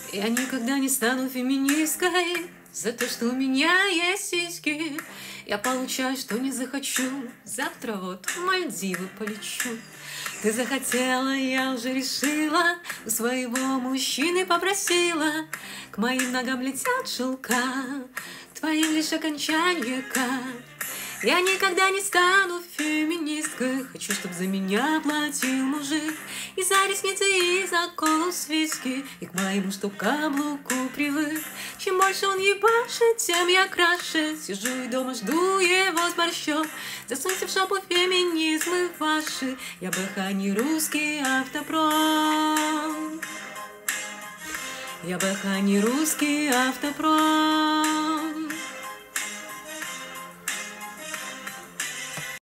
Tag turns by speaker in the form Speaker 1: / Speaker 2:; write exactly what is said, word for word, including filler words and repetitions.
Speaker 1: Я никогда не стану феминисткой за то, что у меня есть сиськи. Я получаю, что не захочу. Завтра вот в Мальдивы полечу. Ты захотела, я уже решила. У своего мужчины попросила. К моим ногам летят шелка, твоим лишь окончание К. Я никогда не стану феминисткой. Хочу, чтоб за меня платил мужик. И за ресницы, и за голос виски. И к моему, чтоб каблуку привык. Чем больше он ебашит, тем я краше. Сижу и дома жду его с борщом. Засуньте в шопу феминизмы ваши. Я бэха не русский автопром. Я бэха не русский автопром.